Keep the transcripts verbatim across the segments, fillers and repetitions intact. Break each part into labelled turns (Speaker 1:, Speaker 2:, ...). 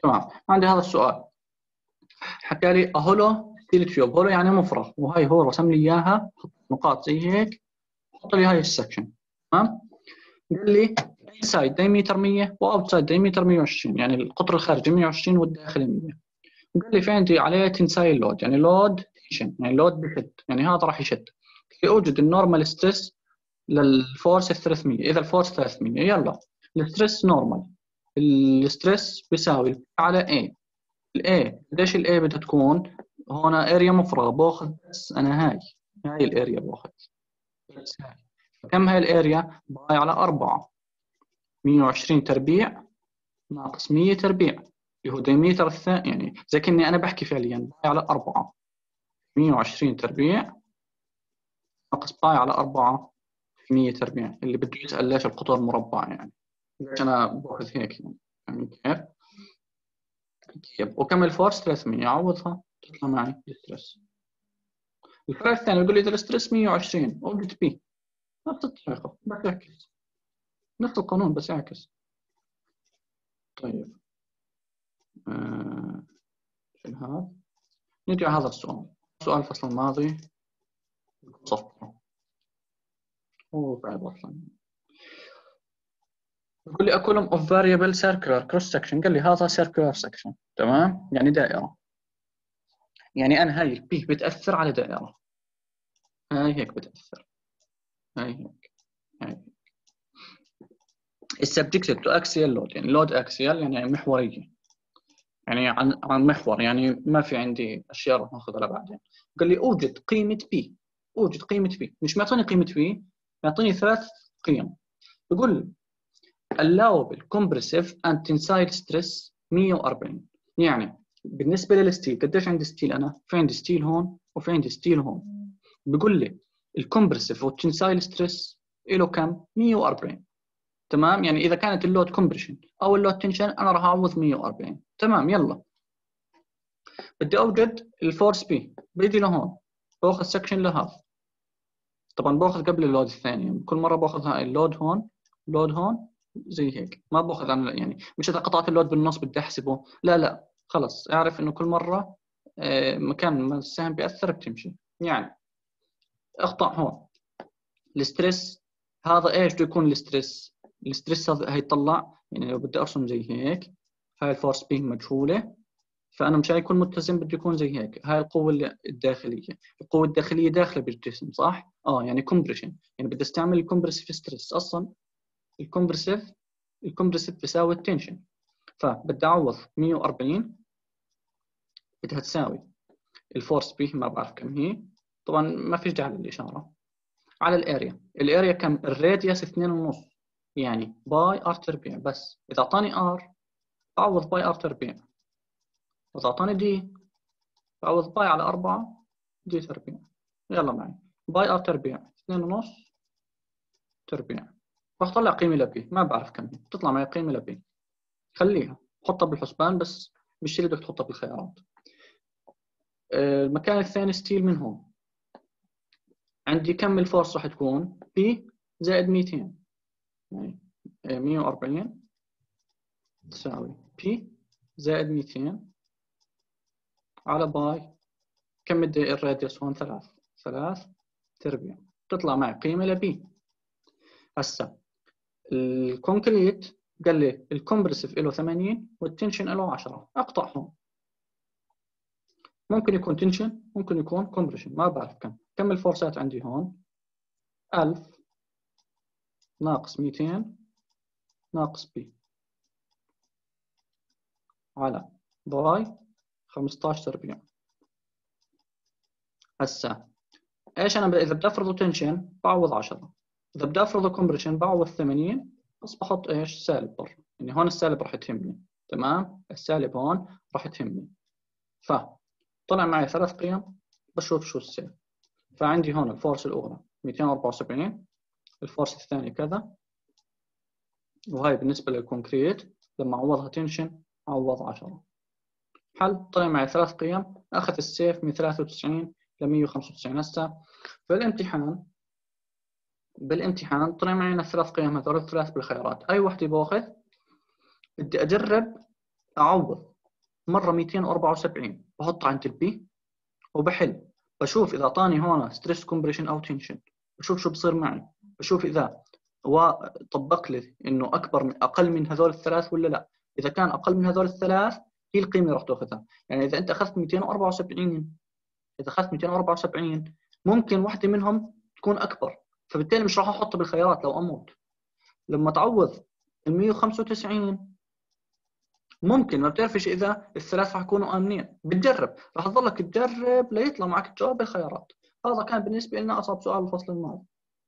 Speaker 1: تمام. عندي هذا السؤال حكى لي هولو ستيل تيوب، هولو يعني مفرغ، وهي هو رسم لي اياها نقاط زي هيك، حط لي هاي السكشن. تمام. قال لي انسايد دايمتر مية واوتسايد دايمتر مية وعشرين، يعني القطر الخارجي مية وعشرين والداخلي مية. وقال لي في عندي عليه تنسايل لود، يعني لود تنشن، يعني لود بشد، يعني هذا راح يشد. يوجد النورمال ستريس للفورس ثلاثمية. اذا الفورس ثلاثمية يلا الستريس نورمال، الستريس بيساوي على A. الاي ليش الاي بدها تكون هنا اريا مفرغه، باخذ بس انا هاي هاي الاريا باخذ بس هاي. كم هاي الاريا؟ باي على أربعة، مية وعشرين تربيع ناقص مية تربيع اللي هو ديمتر الثاني، يعني زي كني انا بحكي فعليا باي على أربعة، مية وعشرين تربيع ناقص باي على أربعة في مية تربيع. اللي بده يسأل ليش القطر مربع، يعني ليش انا باخذ هيك، يعني فاهمين كيف؟ طيب وكم الفورس؟ ثلاثمية، اعوضها تطلع معي الستريس. الفرق الثاني يقول لي اذا الستريس مية وعشرين اوجد بي، نفس الطريقه بس اعكس، نفس القانون بس اعكس. طيب آه. شنو هذا؟ نجي على هذا السؤال، سؤال الفصل الماضي صفر هو بعد اصلا. يقول لي a column of variable circular cross section، قال لي هذا circular section، تمام، يعني دائره، يعني انا هاي البي بتاثر على دائره، هاي هيك بتاثر، هاي هيك، هاي subjected to axial load، يعني load axial يعني محوريه، يعني عن عن محور، يعني ما في عندي اشياء راح ناخذها بعدين. قال لي اوجد قيمه بي، اوجد قيمه بي، مش معطيني قيمه بي، معطيني ثلاث قيم. بقول لي allowable compressive and tensile stress مية وأربعين، يعني بالنسبه للستيل قديش عندي ستيل؟ انا في عندي ستيل هون وفي عندي ستيل هون. بقول لي الكمبرسيف والتنسايل ستريس له كم؟ مية وأربعين. تمام، يعني اذا كانت اللود كومبريشن او اللود تنشن انا راح اعوض مية وأربعين. تمام. يلا بدي اوجد الفورس بي، بيجي لهون باخذ سكشن لهذا، طبعا باخذ قبل اللود الثاني، كل مره باخذ هاي اللود هون، لود هون زي هيك، ما باخذ انا يعني مش اذا قطعت اللود بالنص بدي احسبه، لا لا خلص اعرف انه كل مره مكان ما السهم بياثر بتمشي. يعني اقطع هون الستريس، هذا ايش بده يكون الستريس؟ الستريس هذا هيطلع، يعني لو بدي ارسم زي هيك، هاي الفورس بي مجهوله، فانا مشان يكون متزن بده يكون زي هيك. هاي القوه الداخليه، القوه الداخليه داخله بالجسم صح؟ اه يعني كومبريشن، يعني بدي استعمل الكومبرسيف ستريس. اصلا الكومبرسيف الكومبرسيف بيساوي التنشن، فبدي اعوض مية وأربعين بدها تساوي الفورس بي ما بعرف كم هي، طبعا ما فيش داعي للاشاره، على الاريا. الاريا كم؟ الراديوس اثنين ونص، يعني باي ار تربيع. بس اذا اعطاني ار بعوض باي ار تربيع، واذا اعطاني دي بعوض باي على أربعة دي تربيع. يلا معي باي ار تربيع اثنين ونص تربيع، راح اطلع قيمه لبي ما بعرف كم هي، تطلع معي قيمه لبي، خليها حطها بالحسبان بس مش اللي بدك تحطها بالخيارات. المكان الثاني ستيل من هون، عندي كم الفورس راح تكون؟ بي زائد مئتين، يعني مية وأربعين تساوي بي زائد مئتين على باي، كم بدي الراديوس هون؟ ثلاث، ثلاث تربيع، تطلع معي قيمة لبي. هسا الكونكريت قال لي الكمبرسيف له ثمانين والتنشن له عشرة، اقطع هون، ممكن يكون تنشن ممكن يكون كومبريشن، ما بعرف كم. كم الفورسات عندي هون؟ ألف ناقص مئتين ناقص بي على باي خمسة عشر تربيع. هسا ايش انا اذا بدي افرض تنشن بعوض عشرة، اذا بدي افرض كومبريشن بعوض ثمانين، بس بحط ايش؟ سالب برا، يعني هون السالب راح تهمني، تمام، السالب هون راح تهمني. فطلع معي ثلاث قيم، بشوف شو السالب. فعندي هون الفورس الاولى مئتين وأربعة وسبعين، الفورس الثاني كذا، وهي بالنسبه للكونكريت لما اعوضها تنشن اعوض عشرة. حل طلع معي ثلاث قيم، اخذ السيف من ثلاثة وتسعين ل مئة وخمسة وتسعين. هسه بالامتحان بالامتحان طلع معي الثلاث قيم هذول الثلاث بالخيارات، اي وحده باخذ. بدي اجرب اعوض مره مئتين وأربعة وسبعين بحط عند البي وبحل، بشوف اذا اعطاني هون ستريس كومبريشن او تنشن، بشوف شو بصير معي، بشوف اذا وطبق لي انه اكبر من اقل من هذول الثلاث ولا لا. اذا كان اقل من هذول الثلاث هي القيمه اللي راح تاخذها. يعني اذا انت اخذت مئتين وأربعة وسبعين، اذا اخذت مئتين وأربعة وسبعين ممكن واحده منهم تكون اكبر، فبالتالي مش راح احطها بالخيارات لو اموت. لما تعوض ال مئة وخمسة وتسعين ممكن ما بتعرفش اذا الثلاث راح يكونوا امنين، بتجرب، راح تضلك تجرب ليطلع معك الجواب بالخيارات. هذا كان بالنسبه لنا اصعب سؤال الفصل الماضي.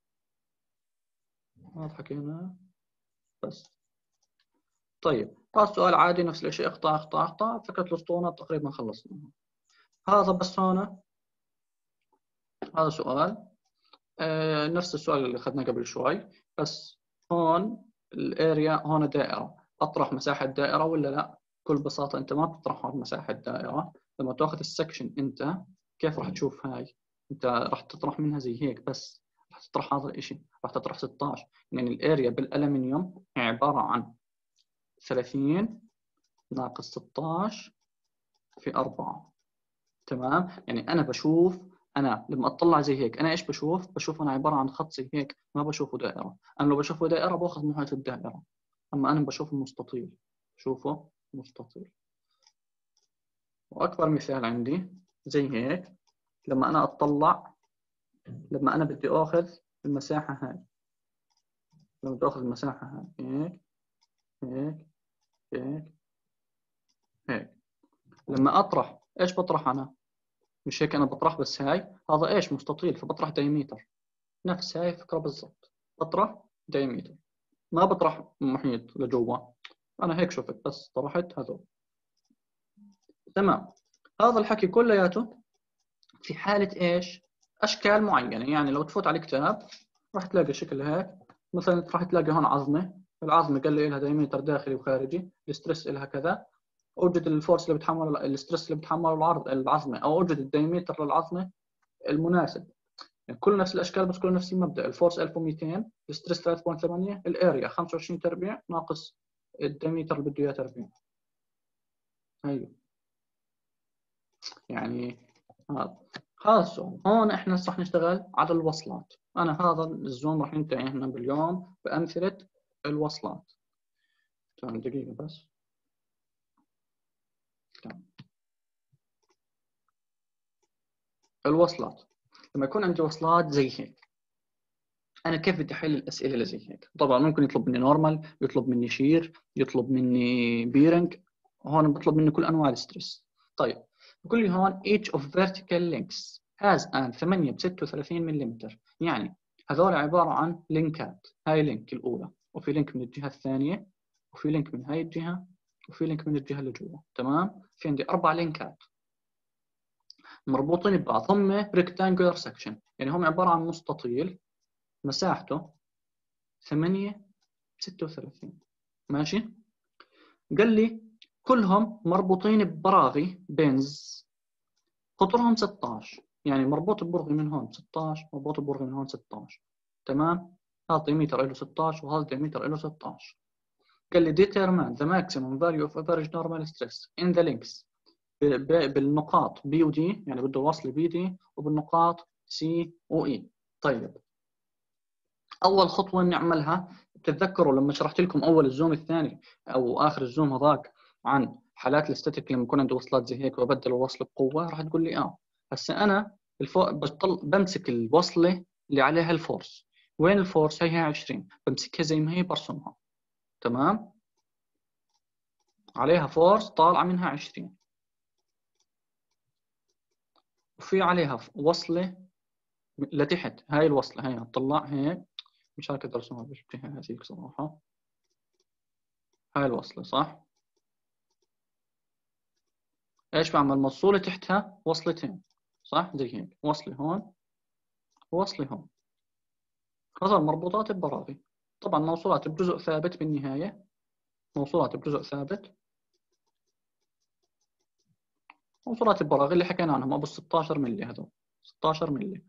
Speaker 1: هذا حكينا بس. طيب هذا السؤال عادي نفس الشيء، اخطاء اخطاء اخطاء، فكره الاسطوانات تقريبا خلصنا. هذا بس هون هذا سؤال آه نفس السؤال اللي اخذناه قبل شوي، بس هون الاريا هون دائره، اطرح مساحه دائره ولا لا؟ بكل بساطه انت ما بتطرحها بمساحه دائره. لما تاخذ السكشن انت كيف راح تشوف هاي؟ انت راح تطرح منها زي هيك بس، راح تطرح هذا الشيء، راح تطرح ستة عشر. يعني الاريا بالالمنيوم هي عباره عن ثلاثين ناقص ستة عشر في أربعة. تمام؟ يعني انا بشوف، انا لما اطلع زي هيك انا ايش بشوف؟ بشوف انا عباره عن خط زي هيك، ما بشوفه دائره. انا لو بشوفه دائره باخذ محيط الدائره، اما انا بشوفه مستطيل، بشوفه مستطيل. واكبر مثال عندي زي هيك، لما انا اطلع، لما انا بدي اخذ المساحه هاي، لما بدي اخذ المساحه هاي هيك هيك هيك هيك، لما اطرح ايش بطرح انا؟ مش هيك انا بطرح بس هاي، هذا ايش؟ مستطيل، فبطرح دايمتر. نفس هاي الفكره بالضبط، بطرح دايمتر، ما بطرح محيط لجوا. انا هيك شفت بس طرحت هذول. تمام. هذا الحكي كلياته في حاله ايش؟ اشكال معينه. يعني لو تفوت على الكتاب راح تلاقي شكل هيك، مثلا راح تلاقي هون عظمه، العظمه قال لي لها دايمتر داخلي وخارجي، الستريس لها كذا، اوجد الفورس اللي بتحمل الستريس اللي بتحمله العرض العظمه، او اوجد الدايمتر للعظمه المناسب. يعني كل نفس الاشكال بس كل نفس المبدا. الفورس ألف ومئتين، الستريس ثلاثة فاصلة ثمانية، الاريا خمسة وعشرين تربيع ناقص الدايمتر اللي بده اياه تربيع. ايوه يعني هذا هذا السؤال. هون احنا راح نشتغل على الوصلات. انا هذا الزوم راح ينتهي هنا باليوم بامثله الوصلات. تمام دقيقه بس. تمام. الوصلات، لما يكون عندي وصلات زي هيك انا كيف بدي احل الاسئله اللي زي هيك؟ طبعا ممكن يطلب مني نورمال، يطلب مني شير، يطلب مني بيرنج، هون بطلب مني كل انواع الستريس. طيب بقول لي هون each of vertical links has an ثمانية ب ستة وثلاثين ملم، يعني هذول عباره عن لينكات. هاي لينك الاولى، وفي لينك من الجهه الثانيه، وفي لينك من هاي الجهه، وفي لينك من الجهه اللي جوا. تمام؟ في عندي اربع لينكات مربوطين ببعض، هم rectangular section، يعني هم عباره عن مستطيل مساحته ثمانية ستة وثلاثين. ماشي؟ قال لي كلهم مربوطين ببراغي بينز قطرهم ستة عشر، يعني مربوط ببرغي من هون ستة عشر، مربوط ببرغي من هون ستة عشر. تمام؟ هذا ديمتر له ستة عشر وهذا ديمتر له ستة عشر. قال لي determine the maximum value of average normal stress in the links بالنقاط B و D، يعني بده وصل B D، وبالنقاط C و E. طيب اول خطوه نعملها، بتتذكروا لما شرحت لكم اول الزوم الثاني او اخر الزوم هذاك عن حالات الاستاتيك لما يكون عندي وصلات زي هيك وبدل الوصل بقوه، راح تقول لي اه هسه انا الفو... بطل... بمسك الوصله اللي عليها الفورس. وين الفورس؟ هي هي عشرين، بمسكها زي ما هي برسمها. تمام؟ عليها فورس طالعه منها عشرين، وفي عليها وصله لتحت. هاي الوصله هي هتطلع هيك، مش هكذا ارسمها بالجهه هذيك صراحه. هاي الوصله صح؟ ايش بعمل؟ موصولة تحتها وصلتين، صح؟ زي هيك، وصلة هون ووصلة هون، هذول مربوطات ببراغي. طبعا موصولات بجزء ثابت بالنهاية، موصولات بجزء ثابت، موصولات ببراغي اللي حكينا عنهم ابو ستة عشر ملي، هذول ستة عشر ملي.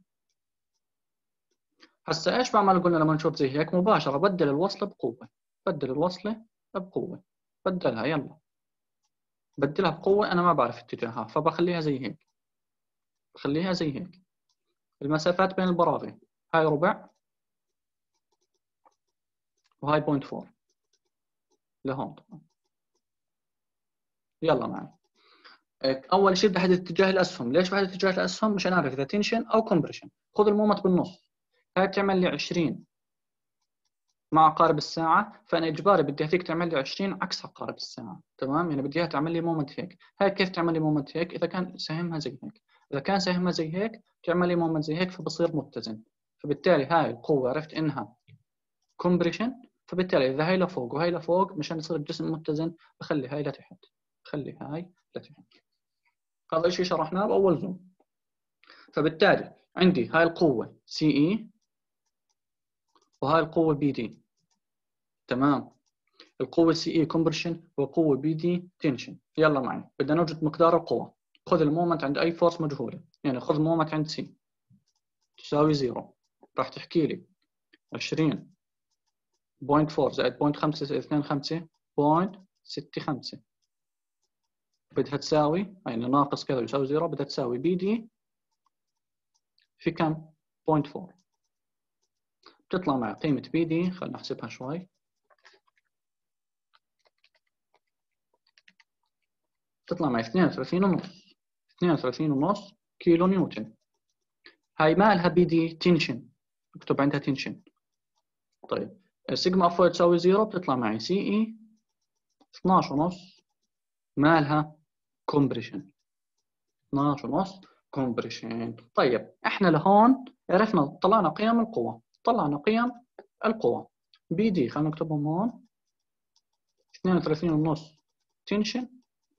Speaker 1: هسا ايش بعمل؟ قلنا لما نشوف زي هيك مباشرة بدل الوصلة بقوة، بدل الوصلة بقوة، بدلها يلا. بدلها بقوة أنا ما بعرف اتجاهها، فبخليها زي هيك، بخليها زي هيك. المسافات بين البراغي هاي ربع وهاي بوينت فور لهون. يلا معي. أول شيء بدي أحدد اتجاه الأسهم. ليش بحدد اتجاه الأسهم؟ مشان أعرف إذا تنشن أو كومبريشن. خذ المومنت بالنص، هاي بتعمل لي عشرين مع عقارب الساعة، فأنا إجباري بدي هذيك تعمل لي عشرين عكس عقارب الساعة، تمام؟ يعني بدي إياها تعمل لي مومنت هيك. هاي كيف تعمل لي مومنت هيك؟ إذا كان سهمها زي هيك، إذا كان سهمها زي هيك تعمل لي مومنت زي هيك، فبصير متزن. فبالتالي هاي القوة عرفت إنها كومبريشن، فبالتالي إذا هاي لفوق وهاي لفوق مشان يصير الجسم متزن بخلي هاي لتحت، بخلي هاي لتحت. هذا الشيء شرحناه بأول زوم. فبالتالي عندي هاي القوة سي إي وهاي القوة بي دي، تمام؟ القوة سي إي كومبريشن والقوة بي دي تنشن. يلا معي، بدنا نوجد مقدار القوة. خذ المومنت عند أي فورس مجهولة، يعني خذ مومنت عند سي تساوي زيرو، راح تحكي لي عشرين بوينت فور زائد بوينت خمسة اثنين خمسة بوينت ستة خمسة، بدها تساوي يعني ناقص كذا يساوي زيرو، بدها تساوي بي دي في كم؟ بوينت فور. بتطلع معي قيمة بي دي، خلينا نحسبها شوي، تطلع معي اثنين وثلاثين ونص، اثنين وثلاثين ونص كيلو نيوتن. هاي مالها بي دي تنشن، اكتب عندها تنشن. طيب سيجما اف تساوي زيرو، بتطلع معي سي اي اثناشر ونص مالها كومبريشن، اثناشر ونص كومبريشن. طيب احنا لهون عرفنا طلعنا قيم القوة، طلعنا قيم القوة. بي دي خلينا نكتبهم هون اثنين وثلاثين ونص تنشن،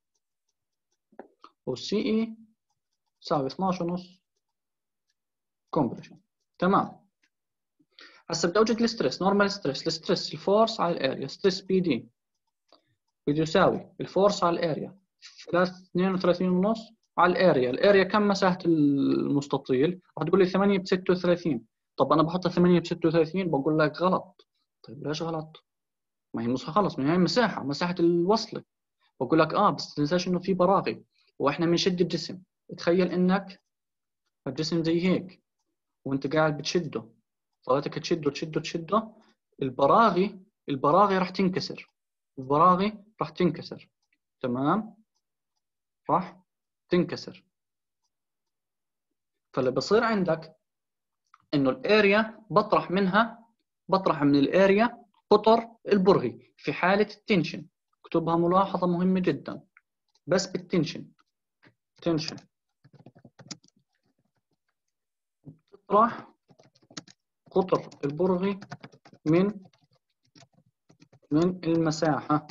Speaker 1: والسي اي تساوي اثناشر ونص كومبريشن، تمام. هسه بدي اوجد الستريس، نورمال ستريس، الستريس الفورس على الاريا، ستريس بي دي بده يساوي الفورس على الاريا اثنين وثلاثين ونص على الاريا. الاريا كم مساحة المستطيل؟ راح تقول لي ثمانية ب ستة وثلاثين. طب انا بحطها ثمانية ب ستة وثلاثين، بقول لك غلط. طيب ليش غلط؟ ما هي مش خلص، ما هي مساحة، مساحة الوصلة. بقول لك اه بس تنساش انه في براغي واحنا بنشد الجسم. تخيل انك الجسم زي هيك وانت قاعد بتشده، صارتك تشده تشده تشده، البراغي البراغي راح تنكسر، البراغي راح تنكسر، تمام؟ راح تنكسر. فاللي بصير عندك انه الاريا بطرح منها، بطرح من الاريا قطر البرغي في حالة التنشن. اكتبها ملاحظة مهمة جدا، بس بالتنشن، تنشن تطرح قطر البرغي من من المساحة،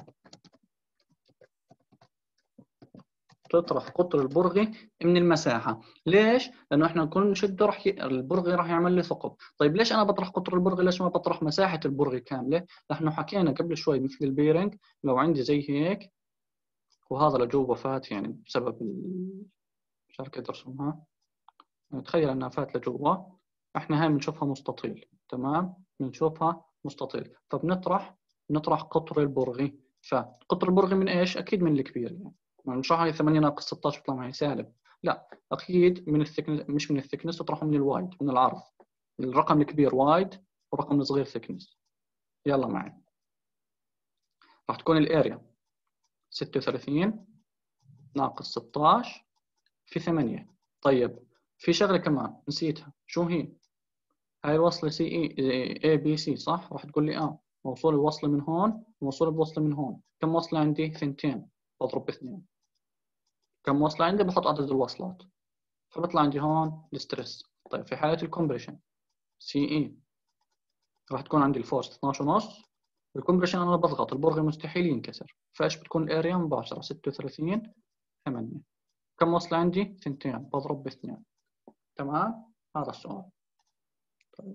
Speaker 1: تطرح قطر البرغي من المساحة. ليش؟ لأنه إحنا كل نشده راح ي... البرغي راح يعمل لي ثقب. طيب ليش أنا بطرح قطر البرغي؟ ليش ما بطرح مساحة البرغي كاملة؟ نحن حكينا قبل شوي مثل البيرنج، لو عندي زي هيك وهذا لجوه فات يعني بسبب ال... مش عارف كيف أرسمها، يعني تخيل أنها فات لجوا، إحنا هاي بنشوفها مستطيل، تمام؟ بنشوفها مستطيل، فبنطرح نطرح قطر البرغي. فقطر البرغي من إيش؟ أكيد من الكبير، يعني مش راح هي ثمانية ناقص ستة عشر يطلع معي سالب، لا اكيد من الثكنس، مش من الثكنس، تطرحه من الوايد، من العرض. الرقم الكبير وايد والرقم الصغير ثكنس. يلا معي، راح تكون الاريا ستة وثلاثين ناقص ستة عشر في ثمانية. طيب في شغله كمان نسيتها، شو هي؟ هاي الوصله سي اي اي بي سي صح؟ راح تقول لي اه موصول الوصله من هون وموصول بوصله من هون. كم وصله عندي؟ ثنتين، بضرب باثنين. كم وصله عندي؟ بحط عدد الوصلات، فبطلع عندي هون الستريس. طيب في حالة الكومبريشن سي اي راح تكون عندي الفورس اثناشر ونص، الكومبريشن انا بضغط البرغي مستحيل ينكسر، فايش بتكون الاريا مباشرة ستة وثلاثين ثمانية. كم وصل عندي؟ ثنتين، بضرب باثنين، تمام؟ هذا السؤال. طيب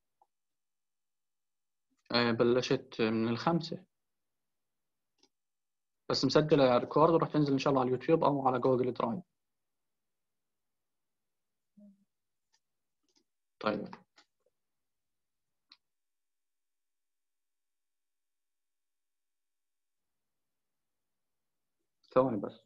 Speaker 1: آه بلشت من الخمسة، بس مسجلة ريكورد وراح تنزل ان شاء الله على اليوتيوب او على جوجل درايف. طيب ثواني بس.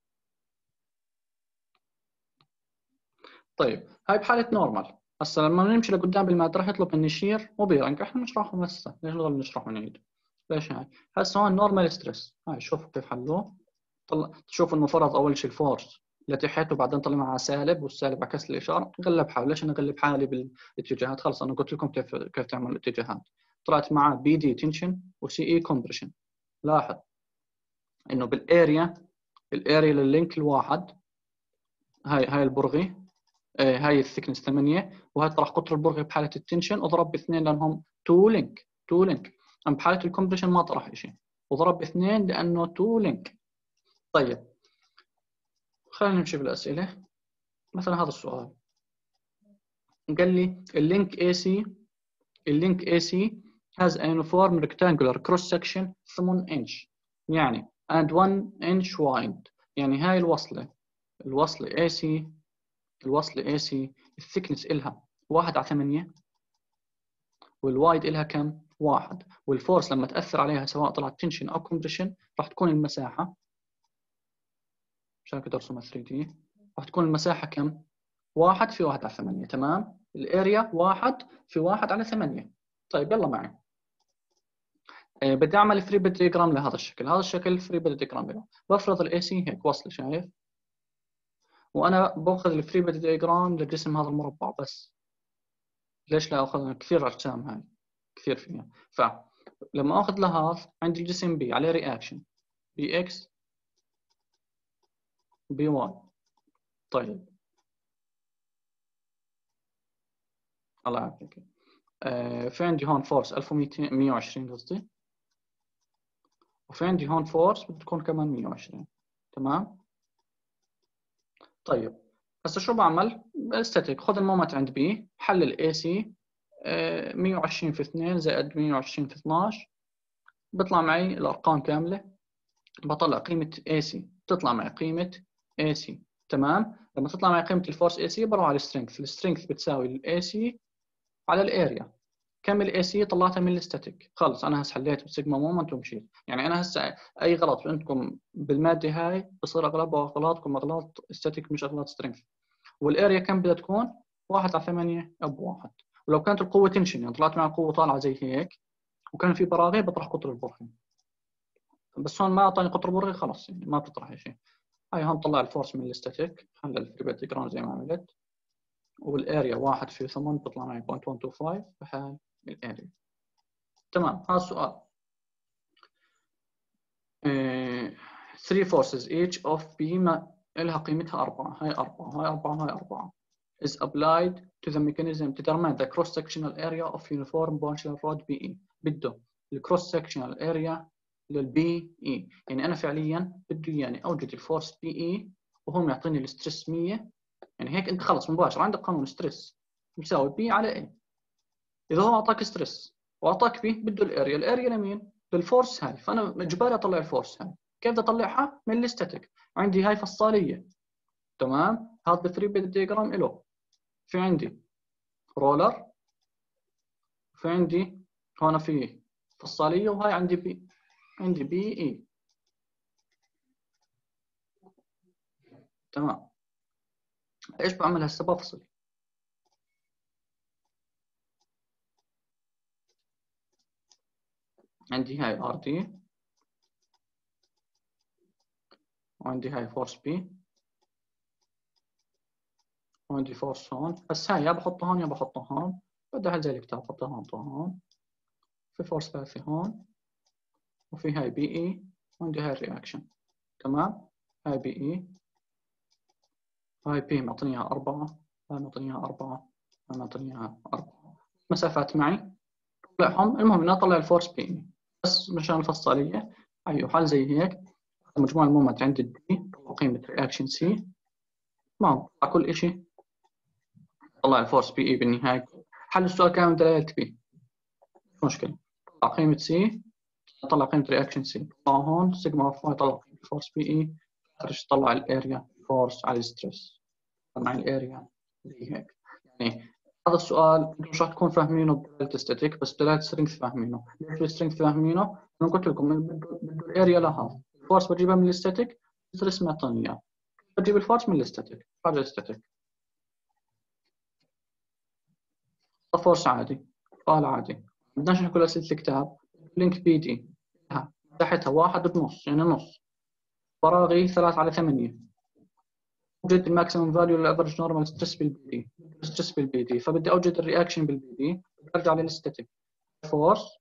Speaker 1: طيب هاي بحالة نورمال. هسا لما نمشي لقدام بالمادة راح يطلب مني شير وبيرنج، احنا نشرحهم هسه، ليش نضل نشرح ونعيد؟ ليش هاي؟ هسه هون نورمال ستريس، هاي شوفوا كيف حلوه. طلع تشوف انه فرض اول شيء الفورس لتحت وبعدين طلع معها سالب، والسالب عكس الاشاره، غلب حاله. ليش انا اغلب حالي بالاتجاهات؟ خلص انا قلت لكم كيف كيف تعمل الاتجاهات. طلعت معاه بي دي تنشن وسي اي كومبريشن. لاحظ انه بالاريا، الاريا لللينك الواحد، هاي هاي البرغي، هاي الثيكنس ثمانية، وهي طرح قطر البرغي بحاله التنشن وضرب باثنين لانهم تو لينك تو لينك. اما بحاله الكومبريشن ما طرح شيء وضرب باثنين لانه تو لينك. طيب خلينا نمشي بالاسئله. مثلا هذا السؤال قال لي اللينك اي سي، اللينك اي سي has a uniform rectangular cross section ثمانية inch يعني and one inch wide. يعني هاي الوصله، الوصله اي سي، الوصله اي سي الثيكنس إلها واحد على ثمانية، والوايد إلها كم؟ واحد. والفورس لما تأثر عليها سواء طلعت تنشن أو كومبريشن راح تكون المساحة، مشان كده أرسمها ثري دي، راح تكون المساحة كم؟ واحد في واحد على ثمانية. تمام؟ الاريا واحد في واحد على ثمانية. طيب يلا معي. آه بدي أعمل فري بيد ديجرام لهذا الشكل، هذا الشكل فري بيد ديجرام له. بفرض الاي سي هيك وصل، شايف؟ وأنا باخذ الفري بيد ديجرام لجسم هذا المربع بس. ليش لا أخذ كثير أجسام هاي؟ كثير فيها. فلما أخذ لهذا عندي الجسم بي عليه رياكشن بي إكس بي واي. طيب الله يعافيك. آه في عندي هون فورس ألف ومئتين مئة وعشرين قصدي، وفي عندي هون فورس بتكون كمان مئة وعشرين. تمام؟ طيب هسه شو بعمل؟ استاتيك، خذ المومنت عند بي، حلل اي سي آه مئة وعشرين في اثنين زائد مئة وعشرين في اثناشر، بيطلع معي الارقام كامله. بطلع قيمه اي سي، تطلع معي قيمه اي سي. تمام؟ لما تطلع معي قيمه الفورس اي سي بروح على السترينث، السترينث بتساوي الاي سي على الاريا. كم الاي سي؟ طلعتها من الستاتيك. خلص انا هسه حليت بسيجما مومنت ومشيت. يعني انا هسه اي غلط عندكم بالماده هاي بصير اغلبها اغلاطكم اغلاط ستاتيك مش اغلاط سترينث. والاريا كم بدها تكون؟ واحد على ثمانية بواحد. ولو كانت القوه تنشن، يعني طلعت مع القوه طالعه زي هيك وكان في براغي، بطرح قطر البرغي. بس هون ما اعطاني قطر البرغي، خلص يعني ما بتطرح شيء. هاي هون طلع الفورس من الستاتيك، حلل الفري جراوند زي ما عملت. والاريا واحد في ثمانية بيطلع معي صفر فاصلة مئتين وخمسة وعشرين بهاي الاريا. تمام؟ هذا السؤال. three forces each of B ما لها قيمتها أربعة، هاي أربعة هاي أربعة هاي أربعة is applied to the mechanism to determine the cross sectional area of uniform partial rod بي إي. بده الكروس sectional area للبي إي. يعني أنا فعليا بده يعني أوجد الفورس بي إي وهو يعطيني الستريس مية. يعني هيك أنت خلص مباشر عندك قانون ستريس يساوي بي على إي. إذا هو أعطاك ستريس وأعطاك بي بده الاريا، الاريا لمين؟ للفورس هاي. فأنا إجباري أطلع الفورس هاي. كيف بدي اطلعها؟ من الاستاتيك. عندي هاي فصاليه. تمام؟ هذا الثري بيد ديجرام له. في عندي رولر، في عندي هون في فصاليه، وهاي عندي بي، عندي بي اي. تمام؟ ايش بعمل هسه؟ بفصل. عندي هاي ار دي، وعندي هاي فورس بي، وعندي فورس هون. بس هاي يا بحطها هون يا بحطها هون، بدي احل زي الكتاب، بحطها هون هون. في فورس ثالثة هون، وفي هاي بي اي، وعندي هاي الرياكشن. تمام؟ هاي بي اي، هاي بي معطينيها أربعة، هاي معطينيها أربعة، هاي معطينيها أربعة. مسافات معي طلعهم. المهم إني أطلع الفورس بي اي بس مشان الفصالية. أيوه حل زي هيك. مجموع المومنت عند الدي، قيمة رياكشن سي. تمام؟ على كل شيء طلع الفورس بي اي بالنهاية. حل السؤال كامل دلالة بي، مش مشكلة. طلع قيمة سي، طلع قيمة رياكشن سي، طلع هون سيجما اوف واي، طلع قيمة الفورس بي اي. طلع الاريا فورس على الستريس مع الاريا زي هيك. يعني هذا السؤال انتم مش راح تكونوا فاهمينه بدلاله ستاتيك، بس بدلاله سترينث فاهمينه. ليش السترينث فاهمينه؟ انا قلت لكم بده الاريا لها الفورس بجيبها من الستاتيك، ستريس معطيني اياه، بجيب الفورس من الاستاتيك، حاجه الاستاتيك. فورس عادي، فال عادي، بدناش نحكي اسئله الكتاب. لينك بي دي تحتها واحد بنص يعني نص، فراغي ثلاثة على ثمانية. اوجد الماكسيمم فاليو للافرج نورمال ستريس بالبي دي، ستريس بالبي دي، فبدي اوجد الرياكشن بالبي دي، برجع للستاتيك فورس.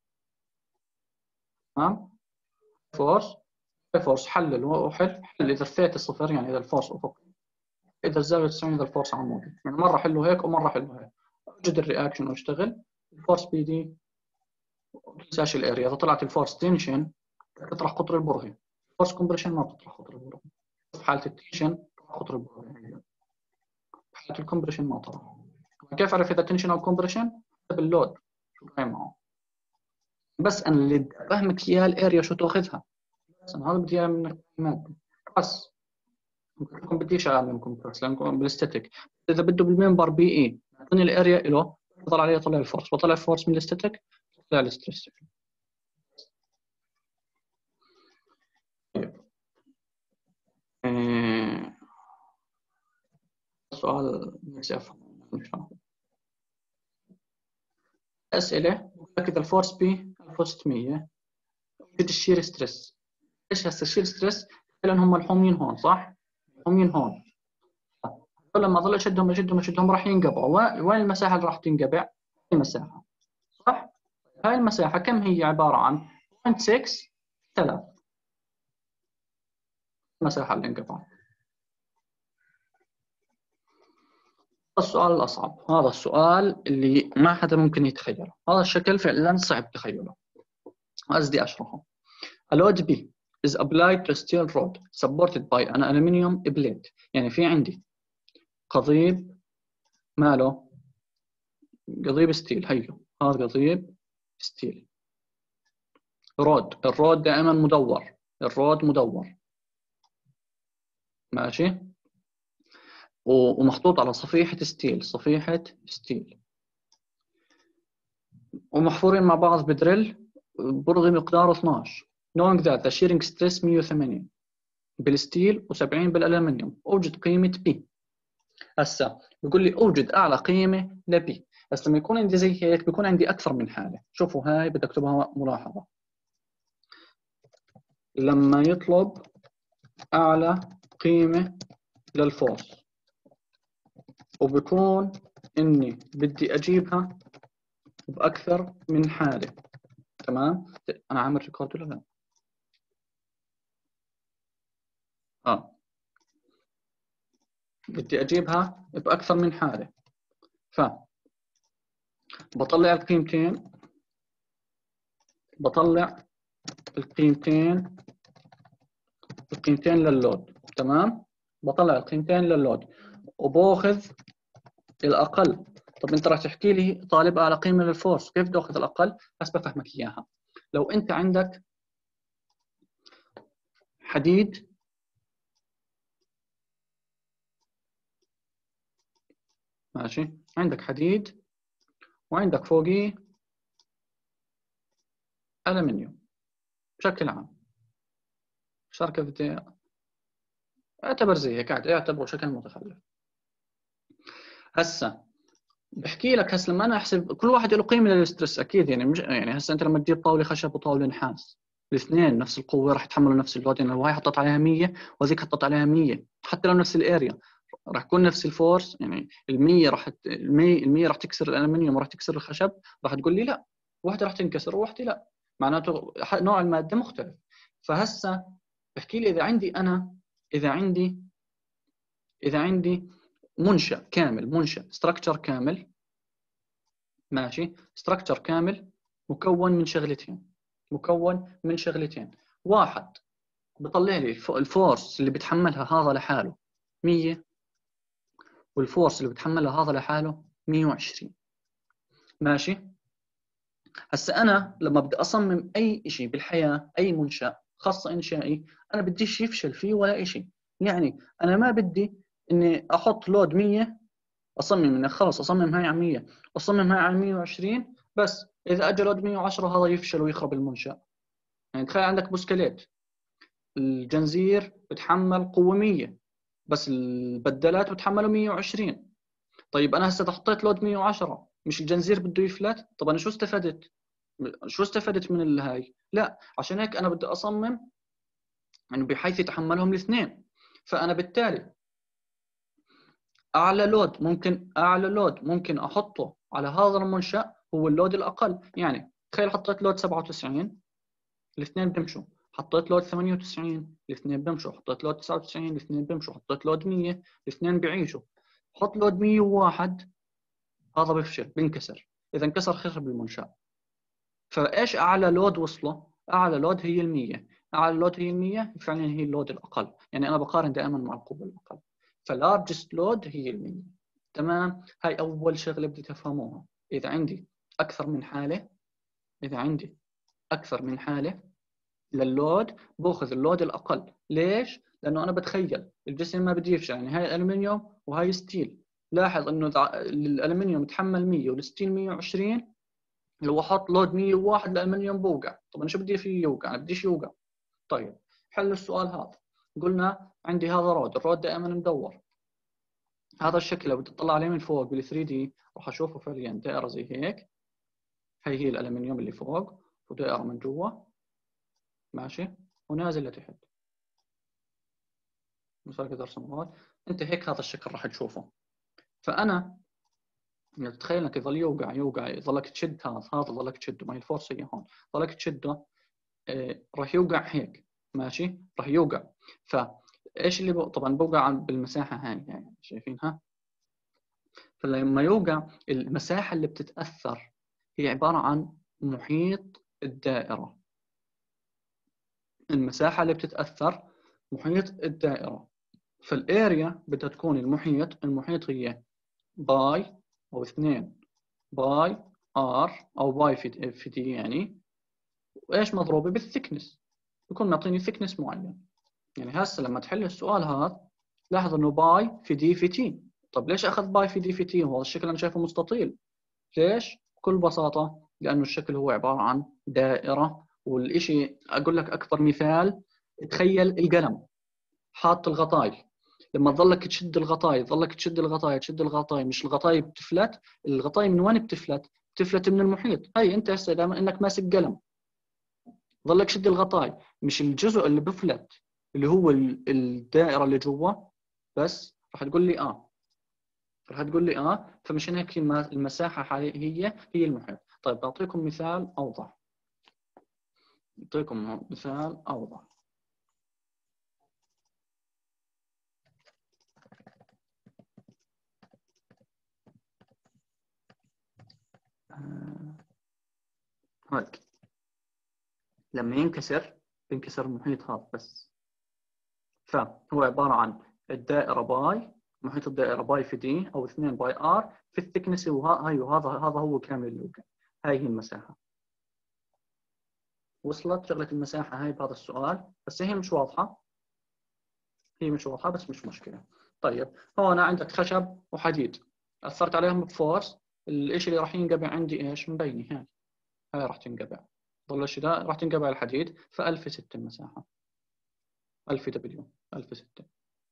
Speaker 1: تمام، فورس فورس حلل وحل حل اذا الثيتا صفر يعني اذا الفورس افقي، اذا الزاويه تسعين اذا الفورس عمودي، يعني مره حله هيك ومره حله هيك. اوجد الرياكشن واشتغل. الفورس بي دي ما تنساش الاريا، اذا طلعت الفورس تنشن تطرح قطر البرهي، الفورس كومبريشن ما بتطرح قطر البرهي. في حاله التنشن قطر البرهي، في حاله الكومبريشن ما طرح. كيف اعرف اذا تنشن او كومبريشن؟ باللود شو جاي معه. بس انا اللي بدي افهمك اياها الاريا شو تاخذها، بس انا هذا بدي اياه منك مادي بس. ممكن بديش اعلم منكم بس لانكم بالاستاتيك. اذا بده بالمنبر بي اي اعطيني الاريا له، بطلع عليه طلع الفورس، بطلع الفورس من الاستاتيك طلع الستريس. طيب آه، سؤال نفسي افهم ان شاء الله. اسئله اذا الفورس بي ألف وستمية وجد الشير ستريس. ايش هسه الشير ستريس؟ لان هم الحوميين هون صح؟ الحوميين هون، لما ظل اشدهم اشدهم اشدهم راح ينقطعوا. وين المساحه اللي راح تنقطع؟ هاي المساحه صح؟ هاي المساحه كم هي؟ عباره عن صفر فاصلة ستة ثلاثة، المساحه اللي انقطعت. السؤال الأصعب، هذا السؤال اللي ما حدا ممكن يتخيله، هذا الشكل فعلا صعب تخيله، قصدي أشرحه. A load B is applied to steel rod supported by an aluminium plate. يعني في عندي قضيب ماله قضيب ستيل، هيو هذا قضيب ستيل. رود، الرود دائما مدور، الرود مدور ماشي، ومخطوط على صفيحة ستيل، صفيحة ستيل، ومحفورين مع بعض بدريل برغي مقداره اثناشر. knowing that the shearing stress مية وثمانين بالستيل و70 بالالومنيوم، اوجد قيمة بي. هسا بيقول لي اوجد اعلى قيمة لبي. بس لما يكون عندي زي هيك بيكون عندي اكثر من حالة. شوفوا هاي بدي اكتبها ملاحظة، لما يطلب اعلى قيمة للفورس وبكون اني بدي اجيبها باكثر من حالة. تمام، انا عامل ريكورد ولا لا؟ اه بدي اجيبها باكثر من حالة، ف بطلع القيمتين، بطلع القيمتين القيمتين لللود. تمام، بطلع القيمتين لللود وباخذ الاقل. طب انت راح تحكي لي طالب اعلى قيمه للفورس، كيف بدي اخذ الاقل؟ بس بفهمك اياها. لو انت عندك حديد ماشي، عندك حديد وعندك فوقيه ألمنيوم بشكل عام، شركة بدي اعتبر زي هيك عادي، اعتبره شكل متخلف. هسا بحكي لك، هسه لما انا احسب كل واحد له قيمه للستريس اكيد، يعني مش يعني هسه انت لما تجيب طاوله خشب وطاوله نحاس الاثنين نفس القوه راح يتحملوا نفس اللود. يعني لو هاي حطيت عليها مية وهذيك حطيت عليها مية حتى لو نفس الاريا راح يكون نفس الفورس. يعني ال100 راح ال100 ال100 راح تكسر الالمنيوم وراح تكسر الخشب، راح تقول لي لا واحده راح تنكسر وواحده لا، معناته نوع الماده مختلف. فهسه بحكي لي اذا عندي انا اذا عندي اذا عندي منشأ كامل، منشأ ستراكشر كامل ماشي، ستراكشر كامل مكون من شغلتين، مكون من شغلتين. واحد بطلع لي الفورس اللي بتحملها هذا لحاله مية، والفورس اللي بتحملها هذا لحاله مية وعشرين ماشي. هسا انا لما بدي اصمم اي شيء بالحياه، اي منشأ خاصه انشائي، انا بديش يفشل فيه ولا شيء. يعني انا ما بدي اني احط لود مية اصمم اني خلص اصمم هاي على مية واصمم هاي على مية وعشرين، بس اذا اجى لود مية وعشرة هذا يفشل ويخرب المنشأ. يعني تخيل عندك بوسكليت، الجنزير بتحمل قوة مية، بس البدلات بتحملوا مية وعشرين. طيب انا هسه حطيت لود مية وعشرة، مش الجنزير بده يفلت؟ طب انا شو استفدت؟ شو استفدت من الهاي؟ لا، عشان هيك انا بدي اصمم انه يعني بحيث يتحملهم الاثنين. فانا بالتالي اعلى لود ممكن اعلى لود ممكن احطه على هذا المنشأ هو اللود الاقل. يعني تخيل حطيت لود سبعة وتسعين، الاثنين بيمشوا. حطيت لود ثمانية وتسعين، الاثنين بيمشوا. حطيت لود تسعة وتسعين، الاثنين بيمشوا. حطيت لود مية، الاثنين بيعيشوا. حط لود مية وواحد، هذا بيفشل، بينكسر. اذا انكسر خرب المنشأ. فايش اعلى لود وصله؟ اعلى لود هي المية. اعلى لود هي المية، فعلا هي اللود الاقل. يعني انا بقارن دائما مع القوه الاقل. فلارجست لود هي المية. تمام. هاي اول شغله بدي تفهموها. اذا عندي اكثر من حاله اذا عندي اكثر من حاله لللود، باخذ اللود الاقل. ليش؟ لانه انا بتخيل الجسم ما بدي يفشل. يعني هاي الومنيوم وهاي ستيل. لاحظ انه الالومنيوم يتحمل مية والستيل مية وعشرين. لو احط لود مية وواحد الالمنيوم بوقع. طب انا شو بدي فيه يوقع؟ انا بديش يوقع. طيب، حل السؤال هذا. قلنا عندي هذا رود، الرود دائما مدور. هذا الشكل لو بدي اطلع عليه من فوق بال ثري دي راح اشوفه فعليا دائره زي هيك. هي هي الالمنيوم اللي فوق، ودائره من جوا ماشي، ونازل لتحت. مثال كده ارسم هون. انت هيك هذا الشكل راح تشوفه. فانا تخيل انك يظل يوقع يوقع يظلك تشد هذا هذا ظلك تشده. ما هي الفورس هي هون. ظلك تشده. آه، راح يوقع هيك ماشي، راح يوقع. فايش اللي بو... طبعا بوقع بالمساحه هاي يعني شايفينها. فلما يوقع المساحه اللي بتتاثر هي عباره عن محيط الدائره. المساحه اللي بتتاثر محيط الدائره. فالاريا بدها تكون المحيط المحيط هي باي او اثنين باي ار او باي في في دي يعني. وايش مضروبه بالثكنس، بكون معطيني ثكنس معين. يعني هسه لما تحل السؤال هذا لاحظ انه باي في دي في تي. طب ليش اخذ باي في دي في تي وهذا الشكل انا شايفه مستطيل؟ ليش؟ بكل بساطه لانه الشكل هو عباره عن دائره. والشيء اقول لك اكبر مثال، تخيل القلم حاط الغطاي. لما تظلك تشد الغطاي تظلك تشد الغطاي تشد الغطاي مش الغطاي بتفلت. الغطاي من وين بتفلت؟ بتفلت من المحيط. هي انت هسه دائما انك ماسك قلم ظلك شد الغطاي، مش الجزء اللي بفلت اللي هو الدائره اللي جوا بس. راح تقول لي اه راح تقول لي اه فمشان هيك المساحه هي هي المحيط. طيب بعطيكم مثال اوضح. بعطيكم مثال اوضح. آه. هيك لما ينكسر بينكسر المحيط هذا بس. فهو عباره عن الدائره باي، محيط الدائره باي في دي او اثنين باي ار في الثكنس. وهاي وهذا هذا هو كامل اللوكا. هاي هي المساحه. وصلت شغله المساحه هاي بهذا السؤال؟ بس هي مش واضحه. هي مش واضحه بس مش مشكله. طيب هون عندك خشب وحديد اثرت عليهم بفورس. الشيء اللي راح ينقبع عندي ايش؟ مبيني هاي. هاي راح تنقبع. ضل الشيء ده راح تنقبع الحديد. ف ألف وستة المساحه. ألف دبليو ألف وستة.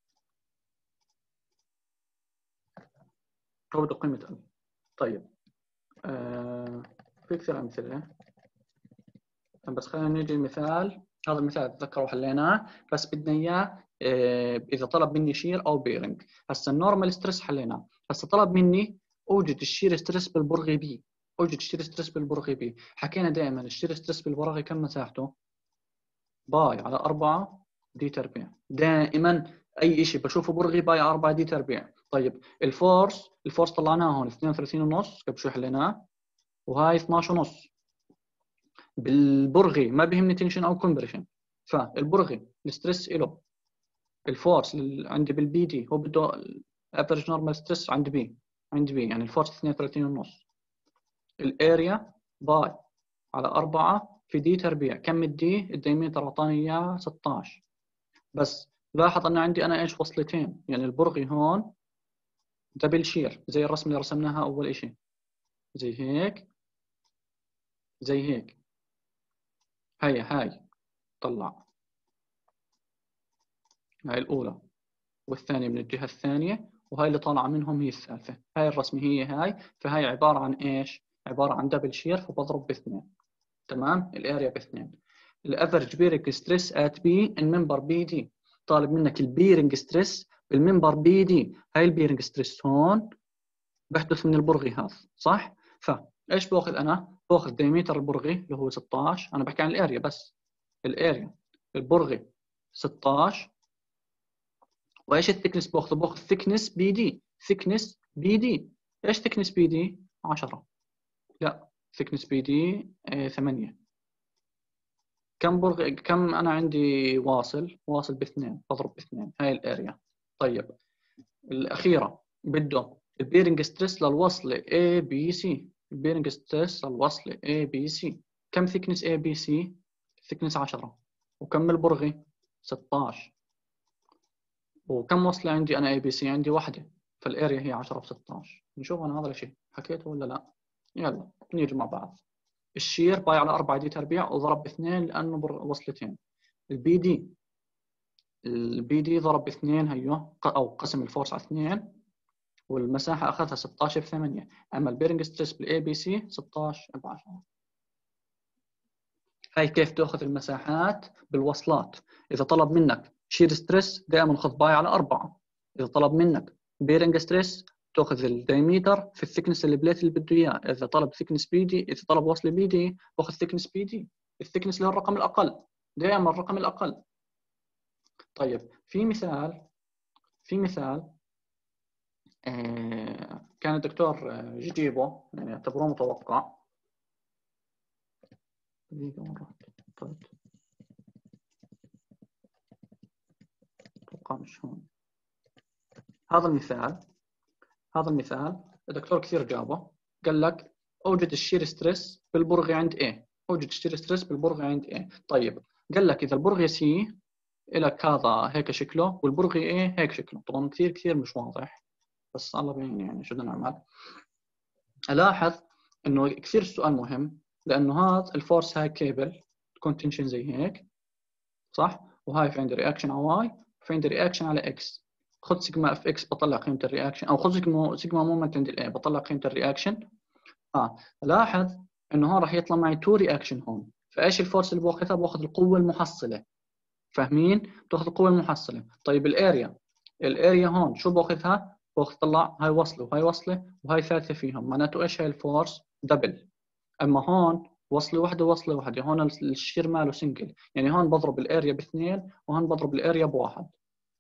Speaker 1: هو ده قيمه ألف. طيب آه في كثير امثله بس خلينا نيجي مثال. هذا المثال اتذكره وحليناه بس بدنا اياه آه اذا طلب مني شير او بيرنج. هسه النورمال ستريس حليناه. هسه طلب مني اوجد الشير ستريس بالبرغي بي. اوجد الشير ستريس بالبرغي بي. حكينا دائما الشير ستريس بالبرغي كم مساحته؟ باي على أربعة دي تربيع. دائما اي شيء بشوفه برغي باي على أربعة دي تربيع. طيب الفورس الفورس طلعناه هون اثنين وثلاثين ونص قبل شوي حليناه. وهاي اثناشر ونص. بالبرغي ما بيهمني تنشن او كومبريشن. فالبرغي الستريس له الفورس عندي بالبي دي هو بده الافرج نورمال ستريس عند بي عند بي يعني الفورس اثنين وثلاثين ونص. الاريا باي على أربعة في دي تربيع. كم الدي؟ الديمتر اعطاني اياه ستة عشر. بس لاحظ انه عندي انا ايش وصلتين. يعني البرغي هون دبل شير زي الرسمه اللي رسمناها اول شيء. زي هيك زي هيك. هيا هاي طلع هاي الأولى والثانية من الجهة الثانية، وهاي اللي طالعة منهم هي الثالثة. هاي الرسمة هي هاي، فهاي عبارة عن إيش؟ عبارة عن دبل شير، فبضرب باثنين. تمام؟ الاريا باثنين. الافرج بيرنج ستريس ات بي الممبر بي دي، طالب منك البيرنج ستريس بالممبر بي دي. هاي البيرنج ستريس هون بحدث من البرغي هذا، صح؟ فايش باخذ انا؟ باخذ ديمتر البرغي اللي هو ستة عشر، انا بحكي عن الاريا بس. الاريا البرغي ستة عشر، وايش الثكنس باخذه؟ باخذ ثكنس بي دي. ثكنس بي دي ايش ثكنس بي دي؟ عشرة. لا، ثكنس بي دي ثمانية. كم برغ كم انا عندي واصل؟ واصل باثنين، بضرب باثنين. هاي الاريا. طيب الاخيره بده البيرنج ستريس للوصله A B C. البيرنج ستريس للوصله A B C. كم ثكنس A B C؟ ثكنس عشرة. وكم البرغي؟ ستة عشر. وكم وصله عندي انا A B C؟ عندي واحده، فالاريا هي عشرة في ستة عشر. نشوف انا هذا الشيء حكيته ولا لا. يلا نيجي مع بعض. الشير باي على أربعة دي تربيع وضرب باثنين لانه وصلتين. البي دي البي دي ضرب باثنين، هيو او قسم الفورس على اثنين، والمساحه اخذها ستة عشر في ثمانية. اما البيرنج ستريس بالاي بي سي ستة عشر ب عشرة. هاي كيف تاخذ المساحات بالوصلات. اذا طلب منك شير ستريس دائما خذ باي على أربعة. اذا طلب منك بيرنج ستريس تاخذ الدايمتر في الثكنس اللي بليت اللي بده اياه. اذا طلب ثكنس بي دي اذا طلب وصل بي دي باخذ ثكنس بي دي. الثكنس اللي هو الرقم الاقل، دائما الرقم الاقل. طيب في مثال في مثال آه كان الدكتور آه يجيبه، يعني اعتبروه متوقع. دقيقة مرة. طيب اتوقع مش هون. هذا المثال هذا المثال الدكتور كثير جابه. قال لك اوجد الشير ستريس بالبرغي عند A. اوجد الشير ستريس بالبرغي عند A. طيب قال لك اذا البرغي سي لك هذا هيك شكله، والبرغي A هيك شكله. طبعا كثير كثير مش واضح، بس الله بيعين يعني شو بدنا نعمل. الاحظ انه كثير السؤال مهم، لانه هذا الفورس هاي كيبل تكون تنشن زي هيك، صح؟ وهاي في عندي رياكشن على واي، في عندي رياكشن على اكس. خذ سيجما اف اكس بطلع قيمه الرياكشن، او خذ سيجما سيجما مومنت عند الاي بطلع قيمه الرياكشن. اه لاحظ انه هون راح يطلع معي تو رياكشن هون. فايش الفورس اللي باخذها؟ باخذ القوه المحصله. فاهمين؟ بتاخذ القوه المحصله. طيب الاريا الاريا هون شو باخذها؟ باخذ طلع هاي وصله وهاي وصله وهاي ثالثه فيهم، معناته ايش هاي الفورس؟ دبل. اما هون وصله واحده وصله واحده، هون الشير ماله سنجل، يعني هون بضرب الاريا باثنين وهون بضرب الاريا بواحد.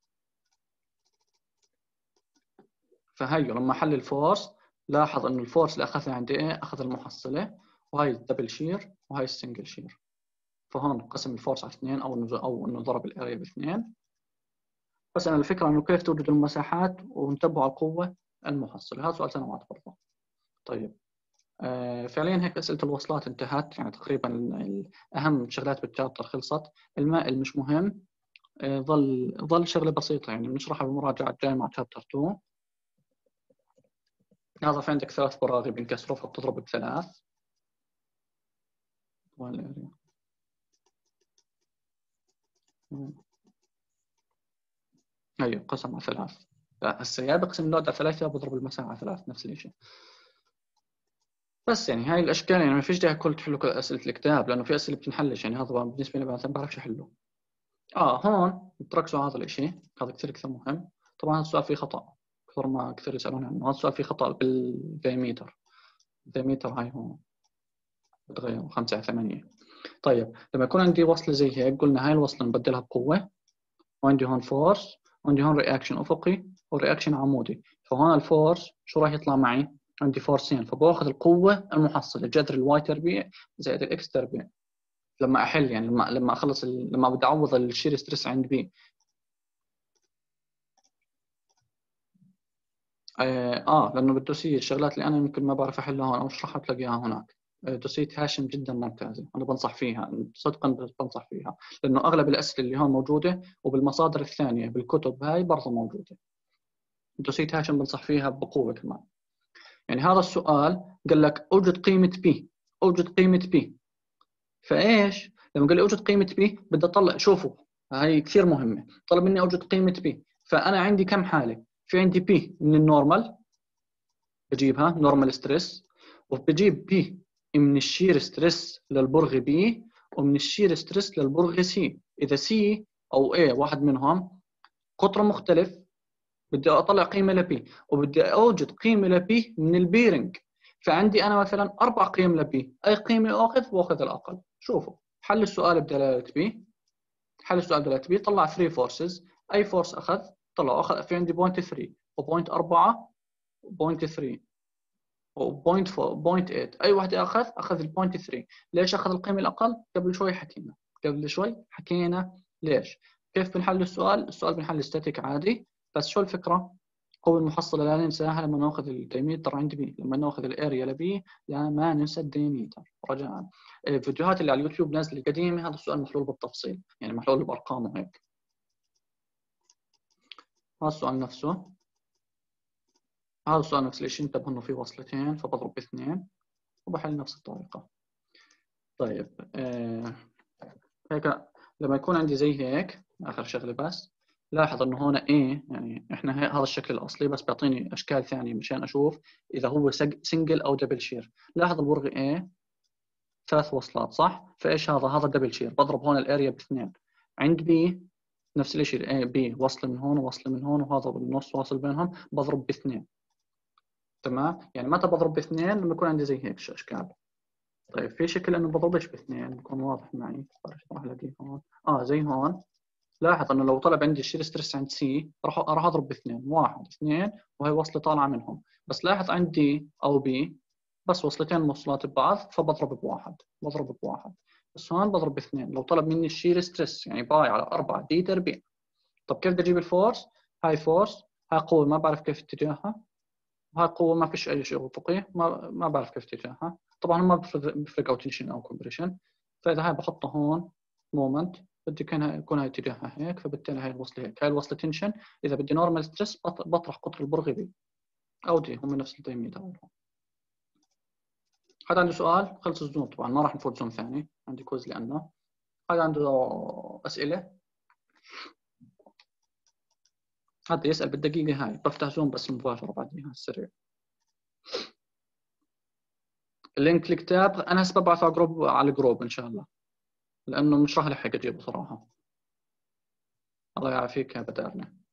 Speaker 1: فهيو لما حل الفورس لاحظ انه الفورس اللي اخذها عندي ايه؟ اخذ المحصله، وهي الدبل شير وهي السنجل شير. فهون قسم الفورس على اثنين، او انه او انه ضرب الاريا باثنين. بس انا الفكره انه كيف توجد المساحات وانتبهوا على القوه المحصله. هذا سؤال سنوات برضه. طيب آه فعليا هيك اسئله الوصلات انتهت، يعني تقريبا اهم شغلات بالشابتر خلصت. الماء مش مهم، آه ظل ظل شغله بسيطه يعني بنشرحها بالمراجعه الجايه مع شابتر اثنين. هذا في عندك ثلاث براغي بينكسروا فبتضرب بثلاث. ايوه قسم على ثلاث. هسه يا بقسم اللود على ثلاثة يا بضرب المساحة على ثلاث، نفس الشيء. بس يعني هاي الاشكال يعني ما فيش داعي كل تحلوا كل اسئله الكتاب، لانه في اسئله بتنحلش. يعني هذا بالنسبه لي مثلا ما بعرفش احله. اه هون تركزوا على هذا الشيء، هذا كثير كثير مهم. طبعا هذا السؤال فيه خطا، كثر ما كثير يسالون عنه. هذا السؤال فيه خطا بالدايمتر. الدايمتر هاي هون بتغير خمسة على ثمانية. طيب لما يكون عندي وصله زي هيك، قلنا هاي الوصله نبدلها بقوه، وعندي هون فورس، وعندي هون رياكشن افقي ورياكشن عمودي. فهون الفورس شو راح يطلع معي؟ عندي فورسين، فباخذ القوه المحصله جذر الواي تربيع زائد الاكس تربيع. لما احل يعني لما لما اخلص ال... لما بدي اعوض الشير ستريس عند بي. آه, اه لانه بالدوسيه الشغلات اللي انا يمكن ما بعرف احلها هون او اشرحها بتلاقيها هناك. دوسية هاشم جدا ممتازة، أنا بنصح فيها صدقا، بنصح فيها، لأنه أغلب الأسئلة اللي هون موجودة وبالمصادر الثانية بالكتب هاي برضه موجودة. دوسية هاشم بنصح فيها بقوة كمان. يعني هذا السؤال قال لك أوجد قيمة بي، أوجد قيمة بي. فإيش؟ لما قال لي أوجد قيمة بي بدي أطلع، شوفوا هاي كثير مهمه. طلب مني اوجد قيمه بي، فانا عندي كم حاله؟ في عندي بي من النورمال بجيبها نورمال ستريس، وبجيب بي من الشير ستريس للبرغ بي، ومن الشير ستريس للبرغ سي. اذا سي او اي واحد منهم قطره مختلف بدي اطلع قيمه لبي، وبدي اوجد قيمه لبي من البيرنج. فعندي انا مثلا اربع قيم لبي، اي قيمه اخذ واخذ الاقل. شوفوا حل السؤال بدلاله بي، حل السؤال بدلاله بي طلع ثلاث فورسز، اي فورس اخذ طلع اخذ في عندي بوينت ثلاثة وبوينت أربعة وبوينت ثلاثة وبوينت بوينت ثمانية. اي واحده اخذ اخذ البوينت ثلاثة. ليش اخذ القيمه الاقل؟ قبل شوي حكينا قبل شوي حكينا ليش. كيف بنحل السؤال؟ السؤال بنحل ستاتيك عادي، بس شو الفكره؟ قوة المحصلة لا ننساها لما ناخذ الديميتر عند بي، لما ناخذ الاريا لبي لا ما ننسى الديميتر. رجاء الفيديوهات اللي على اليوتيوب نازله قديمه هذا السؤال محلول بالتفصيل، يعني محلول بارقام وهيك. هذا السؤال نفسه، هذا السؤال نفس الشيء، انتبهوا انه في وصلتين فبضرب باثنين وبحل نفس الطريقة. طيب آه هيك لما يكون عندي زي هيك آخر شغلة بس لاحظ انه هون ايه، يعني احنا هذا الشكل الاصلي بس بيعطيني اشكال ثانية مشان اشوف اذا هو سنجل او دبل شير. لاحظ البرغ ايه ثلاث وصلات صح؟ فايش هذا؟ هذا دبل شير، بضرب هون الاريا باثنين. عند بي نفس الشيء، ايه بي وصل من هون ووصل من هون وهذا بالنص واصل بينهم بضرب باثنين. تمام؟ يعني متى بضرب باثنين؟ لما يكون عندي زي هيك اشكال. طيب في شكل انه بضربش باثنين بكون واضح معي، راح الاقيه هون اه زي هون. لاحظ انه لو طلب عندي الشير ستريس عند سي راح راح اضرب باثنين، واحد اثنين وهي وصله طالعه منهم. بس لاحظ عندي او بي بس وصلتين موصلات ببعض فبضرب بواحد، بضرب بواحد. بس هون بضرب باثنين. لو طلب مني الشير ستريس يعني باي على أربعة دي تربيع. طب كيف بدي اجيب الفورس؟ هاي فورس، هاي قوه ما بعرف كيف اتجاهها، وهاي قوه ما فيش اي شيء افقي ما ما بعرف كيف اتجاهها. طبعا ما بفرق او تنشن او كومبريشن. فاذا هاي بحطها هون مومنت بدي كان يكون هاي اتجاهها هيك، فبالتالي هاي الوصله هيك، هاي الوصله تنشن. اذا بدي نورمال ستريس بطرح قطر البرغي بي او دي، هم نفس الديميتر. هذا عنده سؤال؟ خلص الزوم طبعا ما راح نفوت زوم ثاني، عندي كويز لانه هذا عنده اسئله. هذا يسال بالدقيقه هاي، بفتح زوم بس مباشره بعديها السريع. اللينك الكتاب انا هسه ببعثه على جروب، على الجروب ان شاء الله، لانه مش راح الحق اجيبه صراحه. الله يعافيك يا بدارنا.